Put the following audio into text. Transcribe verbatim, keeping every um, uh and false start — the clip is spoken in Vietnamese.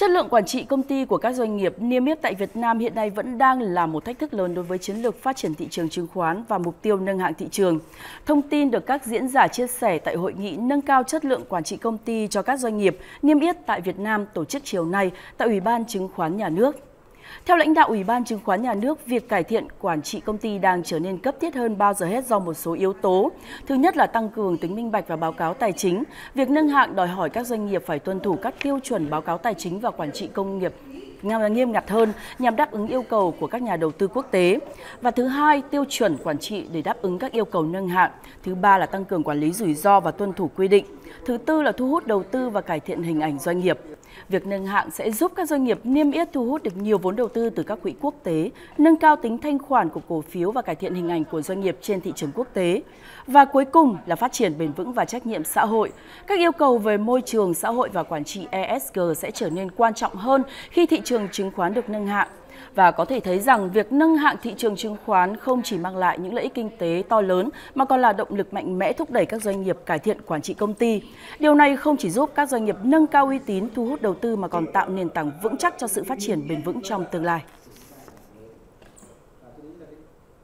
Chất lượng quản trị công ty của các doanh nghiệp niêm yết tại Việt Nam hiện nay vẫn đang là một thách thức lớn đối với chiến lược phát triển thị trường chứng khoán và mục tiêu nâng hạng thị trường. Thông tin được các diễn giả chia sẻ tại hội nghị nâng cao chất lượng quản trị công ty cho các doanh nghiệp niêm yết tại Việt Nam tổ chức chiều nay tại Ủy ban Chứng khoán Nhà nước. Theo lãnh đạo Ủy ban Chứng khoán Nhà nước, việc cải thiện quản trị công ty đang trở nên cấp thiết hơn bao giờ hết do một số yếu tố. Thứ nhất là tăng cường tính minh bạch và báo cáo tài chính. Việc nâng hạng đòi hỏi các doanh nghiệp phải tuân thủ các tiêu chuẩn báo cáo tài chính và quản trị công nghiệp nghiêm ngặt hơn nhằm đáp ứng yêu cầu của các nhà đầu tư quốc tế. Và thứ hai, tiêu chuẩn quản trị để đáp ứng các yêu cầu nâng hạng. Thứ ba là tăng cường quản lý rủi ro và tuân thủ quy định. Thứ tư là thu hút đầu tư và cải thiện hình ảnh doanh nghiệp. Việc nâng hạng sẽ giúp các doanh nghiệp niêm yết thu hút được nhiều vốn đầu tư từ các quỹ quốc tế, nâng cao tính thanh khoản của cổ phiếu và cải thiện hình ảnh của doanh nghiệp trên thị trường quốc tế. Và cuối cùng là phát triển bền vững và trách nhiệm xã hội. Các yêu cầu về môi trường, xã hội và quản trị E S G sẽ trở nên quan trọng hơn khi thị trường chứng khoán được nâng hạng. Và có thể thấy rằng việc nâng hạng thị trường chứng khoán không chỉ mang lại những lợi ích kinh tế to lớn mà còn là động lực mạnh mẽ thúc đẩy các doanh nghiệp cải thiện quản trị công ty. Điều này không chỉ giúp các doanh nghiệp nâng cao uy tín, thu hút đầu tư mà còn tạo nền tảng vững chắc cho sự phát triển bền vững trong tương lai.